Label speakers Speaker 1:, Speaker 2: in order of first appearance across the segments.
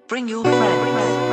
Speaker 1: Bring your friends.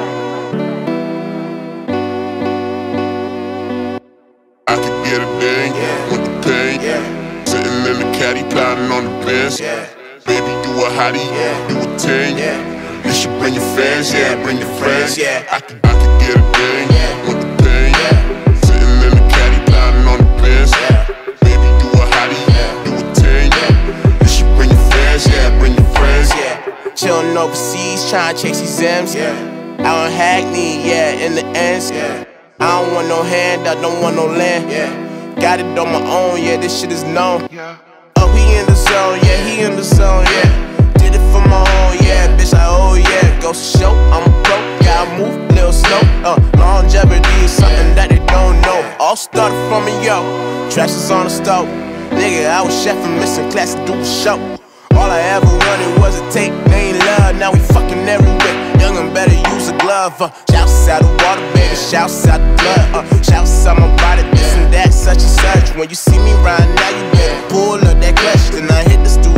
Speaker 2: I could get a ding with the pain. Sitting in the caddy, plotting on the bench. Baby, do a hottie, do a ting. You should bring your fans, bring your friends. I could get a ding with the pain. Sitting in the caddy, plotting on the bench. Baby, do a hottie, do a ting. You should bring your fans, bring your friends.
Speaker 3: Chillin' overseas, tryna chase these M's. Out in Hackney, in the ends. I don't want no hand, I don't want no land. Got it on my own, this shit is known. Oh, he in the zone, he in the zone, Did it for my own, bitch, like, oh yeah. Go show, I'm a pro, gotta move a little slow. Longevity is something that they don't know. All started from a yo, trash is on the stove. Nigga, I was chefing, missing class to do a show. All I ever wanted was a tape, they ain't love, now we fucking everywhere. Young and better use a glove. Shouts out the water, baby, shouts out the blood. Shouts out my body, this and that, such and such. When you see me riding, now you better pull up that clutch. Then I hit the studio.